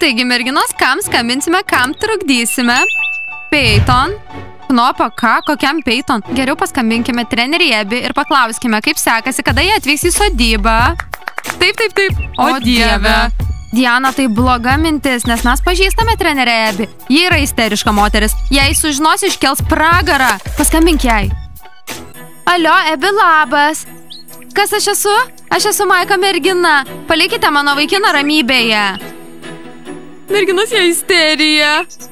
Taigi, merginos, kam skambinsime, kam trukdysime? Peyton. Knopa, ką? Kokiam Peyton? Geriau paskambinkime trenerį Abby ir paklauskime, kaip sekasi, kada jie atvyks į sodybą. Taip. O dieve. Diana, tai bloga mintis, nes mes pažįstame trenerę Abby. Ji yra isteriška moteris. Jei sužinos, iškels pragarą. Paskambink jai. Alio, Abby, labas. Kas aš esu? Aš esu Maiko mergina. Palikite mano vaikiną ramybėje. Merginos, jie isterija.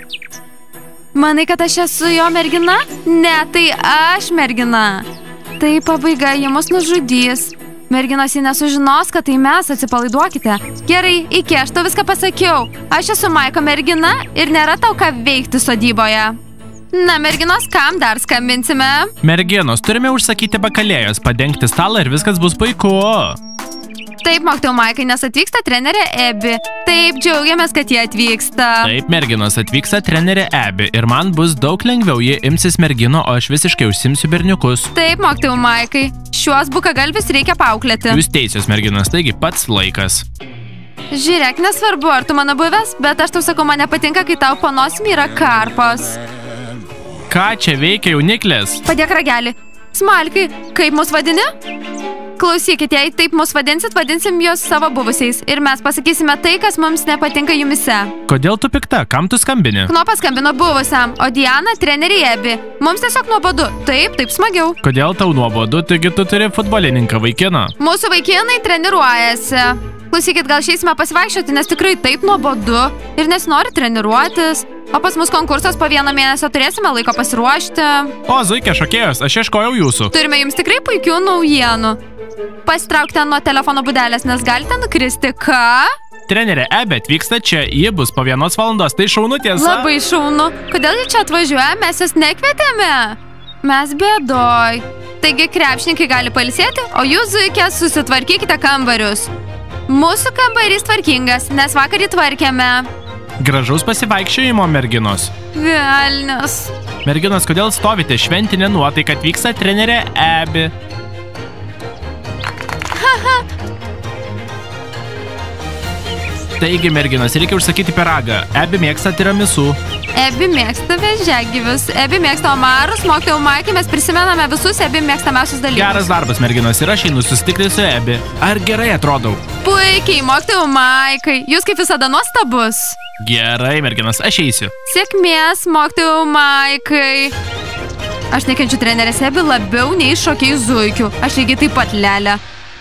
Manai, kad aš esu jo mergina? Ne, tai aš mergina. Tai pabaiga, jie mus nužudys. Merginos, jie nesužinos, kad tai mes, atsipalaiduokite. Gerai, iki, aš tau viską pasakiau. Aš esu Maiko mergina ir nėra tau ką veikti sodyboje. Na, merginos, kam dar skambinsime? Merginos, turime užsakyti bakalėjos, padengti stalą ir viskas bus puiku. Taip, mokytojau Maikai, nes atvyksta trenerė Abby. Taip, džiaugiamės, kad jie atvyksta. Taip, merginos, atvyksta trenerė Abby ir man bus daug lengviau, ji imsis mergino, o aš visiškai užsimsiu berniukus. Taip, mokytojau Maikai, šiuos bukagalvius reikia paauklėti. Jūs teisios, merginos, taigi pats laikas. Žiūrėk, nesvarbu, ar tu mano buvęs, bet aš tau sakau, man nepatinka, kai tau po nosim yra karpos. Ką čia veikia jauniklis? Padėk ragelį. Smalkai, kaip mus vadini? Klausykit, jei taip mus vadinsit, vadinsim juos savo buvusiais. Ir mes pasakysime tai, kas mums nepatinka jumise. Kodėl tu pikta? Kam tu skambini? Knopas skambino buvusiam, o Diana treneriai Abby. Mums tiesiog nuobodu. Taip, smagiau. Kodėl tau nuobodu? Taigi tu turi futbolininką vaikiną. Mūsų vaikinai treniruojasi. Klausykit, gal išeisime pasivaikščioti, nes tikrai taip nuobodu ir nesinori treniruotis. O pas mus konkursas po 1 mėnesio, turėsime laiko pasiruošti. O, zuikė šokėjos, aš ieškojau jūsų. Turime jums tikrai puikių naujienų. Pasitraukite nuo telefono būdelės, nes galite nukristi. Ką? Trenerė Abby atvyksta čia, ji bus po 1 valandos, tai šaunu tiesa? Labai šaunu. Kodėl jie čia atvažiuoja, mes jas nekvietėme? Mes bėdoj. Taigi krepšininkai gali pailsėti, o jūs, zuikė, susitvarkykite kambarius. Mūsų kambarys tvarkingas, nes vakar jį tvarkėme. Gražaus pasivaikščiojimo, merginos. Velnias. Merginos, kodėl stovite? Šventinė nuotaika, atvyksta trenerė Abby. Taigi, merginos, reikia užsakyti pyragą. Abby mėgsta tiramisu. Abby mėgsta vėžiagyvius. Abby mėgsta omarus. Mokytojau Maikai, mes prisimename visus Abby mėgstamiausius dalykus. Geras darbas, merginos, ir aš einu susitikti su Abby. Ar gerai atrodau? Puikiai, mokytojau Maikai. Jūs kaip visada nuostabus. Gerai, merginos, aš eisiu. Sėkmės, mokytojau Maikai. Aš nekenčiu trenerės Abby labiau nei šokiai zuikių. Aš lygiai taip pat lelė.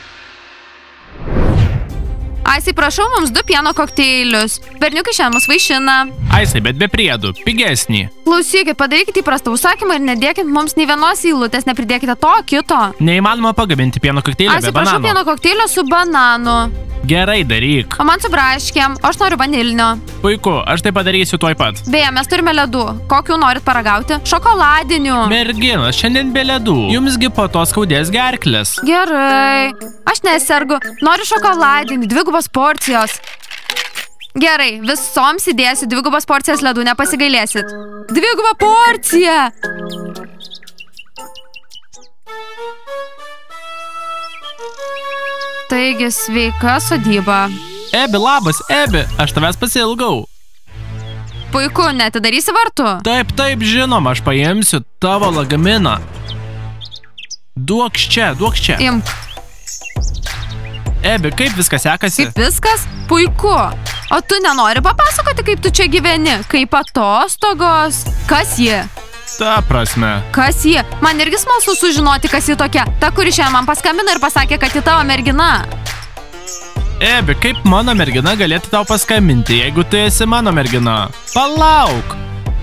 Aisai, prašau mums 2 pieno kokteilius. Berniukai šiandien mus vaišina. Aisai, bet be priedų, pigesnį. Klausykit, padarykite įprastą užsakymą ir nedėkit mums nei vienos eilutės, nepridėkite to kito. Neįmanoma pagaminti pieno kokteilio be banano. Aisai, prašau pieno kokteilio su bananu. Gerai, daryk. O man su braškėm, o aš noriu vanilinio. Puiku, aš tai padarysiu tuoj pat. Beje, mes turime ledų. Kokių norit paragauti? Šokoladinių. Merginos, šiandien be ledų. Jumsgi po to skaudės gerklės. Gerai. Aš nesergu. Noriu šokoladinį, 2 porcijos. Gerai, visoms įdėsiu 2 porcijas ledų, nepasigailėsit. 2 porcija! Taigi, sveika sodyba. Abby, labas, Abby, aš tavęs pasiilgau. Puiku, neatidarysi vartų? Taip, žinoma, aš paimsiu tavo lagaminą. Duok čia. Imk. Abby, kaip viskas sekasi? Kaip viskas? Puiku. O tu nenori papasakoti, kaip tu čia gyveni? Kaip atostogos? Kas ji? Ta prasme. Kas ji? Man irgi smalsu sužinoti, kas ji tokia. Ta, kuri šiandien man paskambino ir pasakė, kad ji tavo mergina. Abby, kaip mano mergina galėtų tau paskambinti, jeigu tu esi mano mergina? Palauk.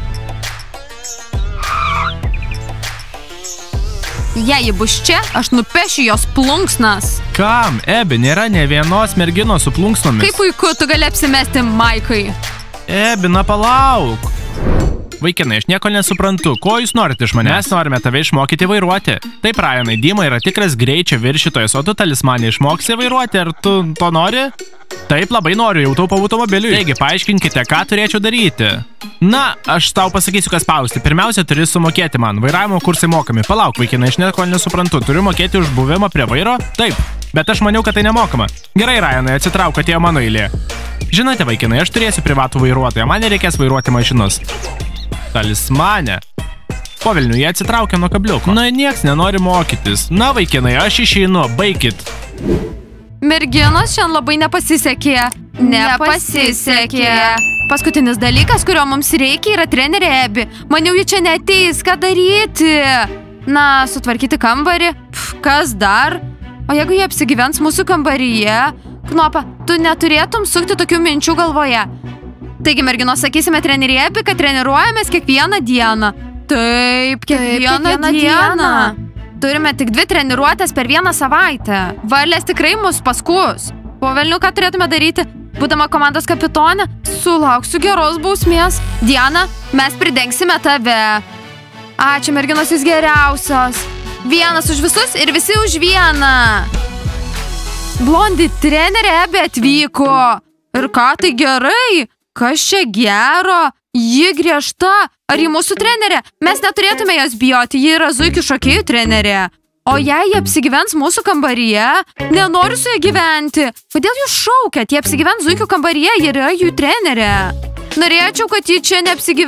Jei ji bus čia, aš nupešiu jos plunksnas. Kam? Abby, nėra ne vienos merginos su plunksnomis. Kaip puiku, tu gali apsimesti Maikai. Abby, na palauk. Vaikinai, aš nieko nesuprantu. Ko jūs norite iš manęs? Mes norime tave išmokyti vairuoti. Taip, Ryanai, Dima yra tikras greičio viršytojas, o tu talismanį išmoksi vairuoti, ar tu to nori? Taip, labai noriu, jau taupau automobiliui. Taigi, paaiškinkite, ką turėčiau daryti. Na, aš tau pasakysiu, kas spausti. Pirmiausia, turi sumokėti man. Vairavimo kursai mokami. Palauk, vaikinai, aš nieko nesuprantu. Turiu mokėti už buvimą prie vairo? Taip, bet aš maniau, kad tai nemokama. Gerai, Ryanai, atsitrauk, atėjo mano eilė. Žinote, vaikinai, aš turėsiu privatų vairuotoją, man nereikės vairuoti mašinos. Talismanė. Po velnių, jie atsitraukia nuo kabliuko. Na, nieks nenori mokytis. Na, vaikinai, aš išeinu, baikit. Merginos šiandien labai nepasisekė. Nepasisekė. Paskutinis dalykas, kurio mums reikia, yra trenerė Ebi. Maniau, ji čia neateis, ką daryti? Na, sutvarkyti kambarį. Kas dar? O jeigu jie apsigyvens mūsų kambaryje? Knopa, tu neturėtum sukti tokių minčių galvoje. Taigi, merginos, sakysime trenerė Ebi, kad treniruojamės kiekvieną dieną. Taip, kiekvieną dieną. Turime tik 2 treniruotės per vieną savaitę. Varlės tikrai mus paskus. Po velnių, ką turėtume daryti? Būdama komandos kapitonė, sulauksiu geros bausmės. Diana, mes pridengsime tave. Ačiū, merginos, jūs geriausios. Vienas už visus ir visi už vieną. Blondi trenerė Ebi atvyko. Ir ką, tai gerai? Kas čia gero? Ji griežta. Ar ji mūsų trenerė? Mes neturėtume jos bijoti, ji yra zuikių šokėjų trenerė. O jei jie apsigyvens mūsų kambaryje, nenoriu su jie gyventi. Kodėl jūs šaukiat? Jie apsigyvens zuikių kambaryje, ji yra jų trenerė. Norėčiau, kad ji čia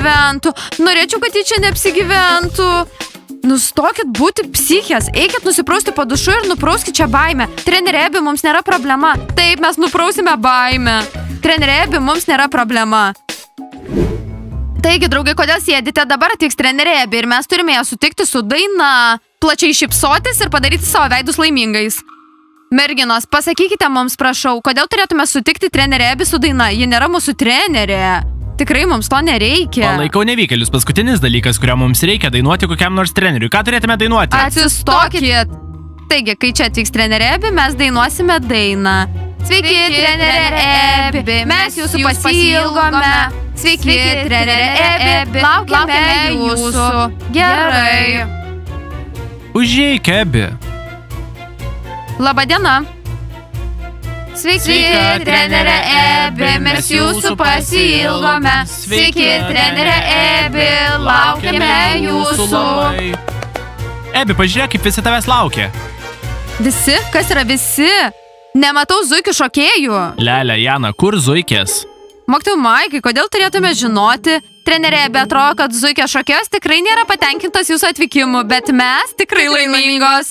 neapsigyventų. Nustokit būti psichės, eikit nusiprausti po dušu ir nuprauskit čia baimę. Trenerė Ebi, mums nėra problema. Taip, mes nuprausime baimę. Trenerė Ebi, mums nėra problema. Taigi, draugai, kodėl sėdite? Dabar atvyks trenerė Ebi ir mes turime ją sutikti su daina. Plačiai šypsotis ir padaryti savo veidus laimingais. Merginos, pasakykite mums, prašau, kodėl turėtume sutikti trenerė Ebi su daina? Ji nėra mūsų trenerė. Tikrai mums to nereikia. Palaikau nevykėlius. Paskutinis dalykas, kurio mums reikia dainuoti kokiam nors treneriui. Ką turėtume dainuoti? Atsistokit. Taigi, kai čia atvyks trenerė Ebi, mes dainuosime dainą. Sveiki, trenerė Ebi, mes jūsų pasiilgome. Sveiki, trenerė Ebi, laukiame jūsų. Gerai. Užeik, Ebi. Labadiena. Sveiki, trenerė Ebi, mes jūsų pasiilgome. Sveiki, trenerė Ebi, laukiame jūsų. Ebi, pažiūrėk, kaip visi tavęs laukia. Visi? Kas yra visi? Nematau zuikių šokėjų. Lelė, Jana, kur zuikės? Mokytojau Maikai, kodėl turėtume žinoti? Trenerė Ebi, atrodo, kad zuikės šokėjos tikrai nėra patenkintos jūsų atvykimu, bet mes tikrai laimingos.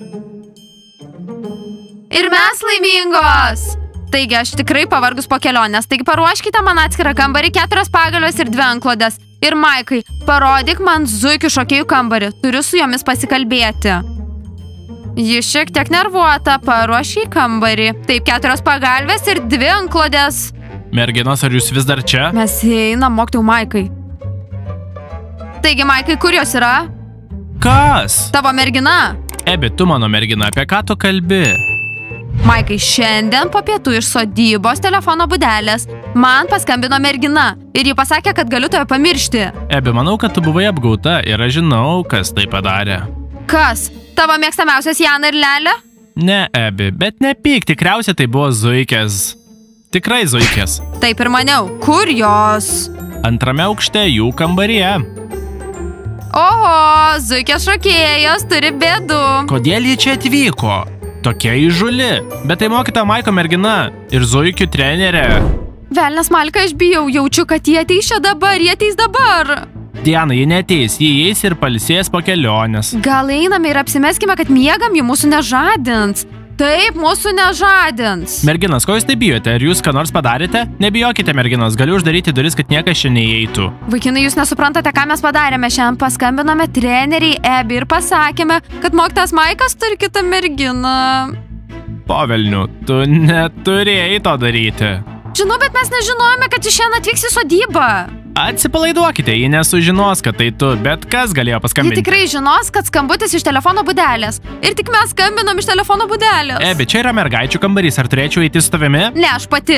Ir mes laimingos. Taigi, aš tikrai pavargus po kelionės. Taigi, paruoškite man atskirą kambarį, 4 pagalvės ir 2 antklodės. Ir Maikai, parodyk man zuikių šokėjų kambarį. Turiu su jomis pasikalbėti. Ji šiek tiek nervuota, paruošė į kambarį. Taip, 4 pagalvės ir 2 antklodės. Merginos, ar jūs vis dar čia? Mes einam, mokytojau Maikai. Taigi, Maikai, kur jos yra? Kas? Tavo mergina. Ebi, tu mano mergina, apie ką tu kalbi? Maikai, šiandien po pietų iš sodybos telefono būdelės man paskambino mergina ir ji pasakė, kad galiu tave pamiršti. Ebi, manau, kad tu buvai apgauta ir aš žinau, kas tai padarė. Kas? Tavo mėgstamiausias Jana ir Lelė? Ne, Ebi, bet nepyk, tikriausiai tai buvo zuikės. Tikrai zuikės. Taip ir maniau. Kur jos? Antrame aukšte jų kambaryje. Oho, zuikės šokėjos turi bėdų. Kodėl jie čia atvyko? Tokia įžuli. Bet tai mokytoja Maiko mergina ir zuikių trenerė. Velnias Malka, aš bijau, jaučiu, kad jie ateis čia dabar, jie ateis dabar. Diana, jie neateis, jie įeis ir pailsės po kelionės. Gal einame ir apsimeskime, kad miegam, jie mūsų nežadins. Taip, mūsų nežadins. Merginos, ko jūs tai bijote? Ar jūs ką nors padarėte? Nebijokite, merginos, galiu uždaryti duris, kad niekas čia neįeitų. Vaikinai, jūs nesuprantate, ką mes padarėme. Šiandien paskambinome treneriai Ebi ir pasakėme, kad mokytojas Maikas turi kitą merginą. Po velnių, tu neturėjai to daryti. Žinau, bet mes nežinojome, kad iš šiandien atvyks į sodybą. Atsipalaiduokite, ji nesužinos, kad tai tu, bet kas galėjo paskambinti. Ji tikrai žinos, kad skambutis iš telefono būdelės. Ir tik mes skambinam iš telefono būdelės. Ebi, čia yra mergaičių kambarys, ar turėčiau eiti su tavimi? Ne, aš pati.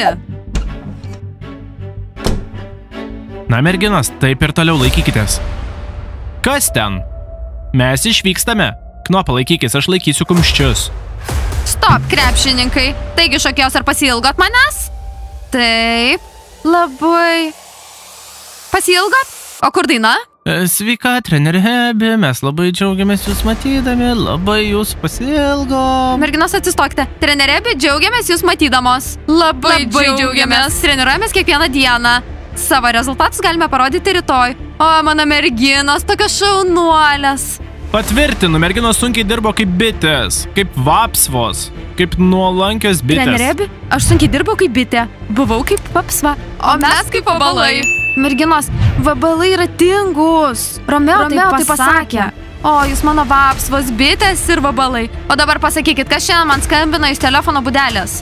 Na, merginos, taip ir toliau laikykitės. Kas ten? Mes išvykstame. Knopa, laikykis, aš laikysiu kumščius. Stop, krepšininkai. Taigi, šokėjos, ar pasiilgot manęs? Taip, labai. Pasiilgot? O kur daina? Sveika, treneri Hebi, mes labai džiaugiamės jūs matydami, labai jūs pasiilgom. Merginos, atsistokite. Treneri Hebi, džiaugiamės jūs matydamos. Labai džiaugiamės. Treniruojamės kiekvieną dieną. Savo rezultatus galime parodyti rytoj. O, mano merginos, tokios šaunuolės. Patvirtinu, merginos sunkiai dirbo kaip bitės, kaip vapsvos, kaip nuolankios bitės. Treneri Hebi, aš sunkiai dirbau kaip bitė. Buvau kaip vapsva. O mes kaip vabalai. Merginos, vabalai yra tingus. Romeo taip pasakė. O, jūs mano vapsvos, bitės ir vabalai. O dabar pasakykit, kas šiandien man skambina iš telefono būdelės.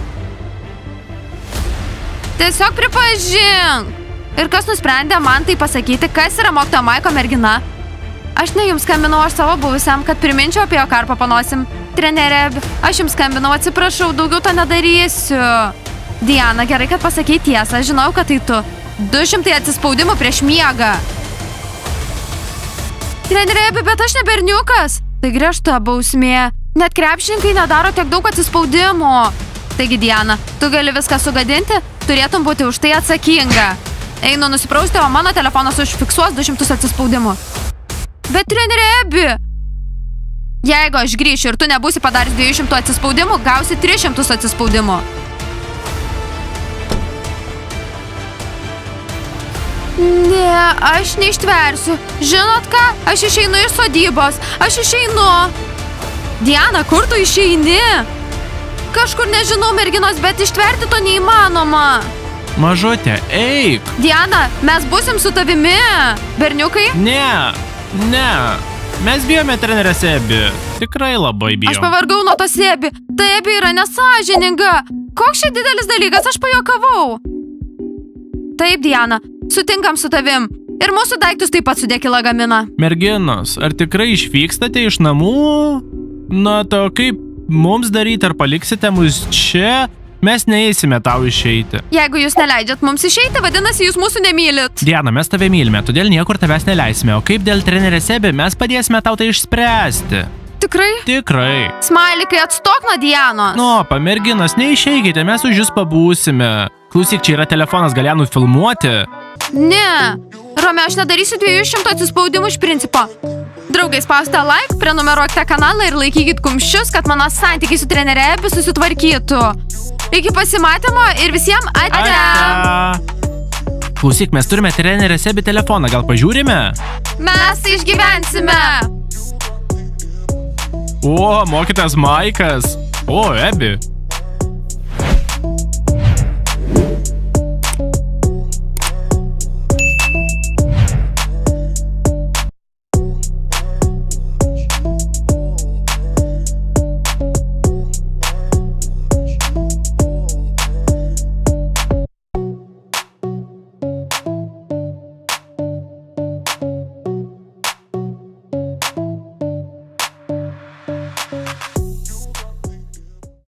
Tiesiog pripažink. Ir kas nusprendė man tai pasakyti, kas yra mokytojo Maiko mergina? Aš ne jums skambinau, aš savo buvusiam, kad priminčiau apie jo karpą panosim. Treneri Hebi, aš jums skambinau, atsiprašau, daugiau to nedarysiu. Diana, gerai, kad pasakei tiesą, žinau, kad tai tu. 200 atsispaudimų prieš miegą. Treneri Hebi, bet aš ne berniukas. Tai griežta bausmė. Net krepšininkai nedaro tiek daug atsispaudimų. Taigi, Diana, tu gali viską sugadinti, turėtum būti už tai atsakinga. Einu nusiprausti, o mano telefonas užfiksuos 200 atsispaudimų. Bet treneri Hebi, jeigu aš grįšiu ir tu nebūsi padaręs 200 atsispaudimų, gausi 300 atsispaudimų. Ne, aš neištversiu. Žinot ką? Aš išeinu iš sodybos. Aš išeinu. Diana, kur tu išeini? Kažkur nežinau, merginos, bet ištverti to neįmanoma. Mažutė, eik. Diana, mes būsim su tavimi. Berniukai? Ne. Mes bijome trenerės Hebi. Tikrai labai bijom. Aš pavargau nuo tos Hebi. Ta Hebi yra nesąžininga. Koks čia didelis dalykas, aš pajuokavau. Taip, Diana. Sutinkam su tavim. Ir mūsų daiktus taip pat sudėk į lagaminą. Merginos, ar tikrai išvykstate iš namų? Na, to kaip mums daryti, ar paliksite mus čia? Mes neįsime tau išeiti. Jeigu jūs neleidžiat mums išeiti, vadinasi, jūs mūsų nemylit. Diana, mes tave mylime, todėl niekur tavęs neleisime. O kaip dėl trenerės Hebi, mes padėsime tau tai išspręsti. Tikrai? Tikrai. Smailikai, atstok nuo Dianos. Nu, merginos, neišeikite, mes už jūs pabūsime. Klausyk, čia yra telefonas, gal ją nufilmuoti? Ne. Romeo, aš nedarysiu 200 atsispaudimų iš principo. Draugai, spauskite like, prenumeruokite kanalą ir laikykit kumščius, kad mano santykiai su treneri Hebi susitvarkytų. Iki pasimatymo ir visiems ate! Klausyk, mes turime trenerės Hebi telefoną, gal pažiūrime? Mes išgyvensime! O, mokytojas Maikas. O, Hebi.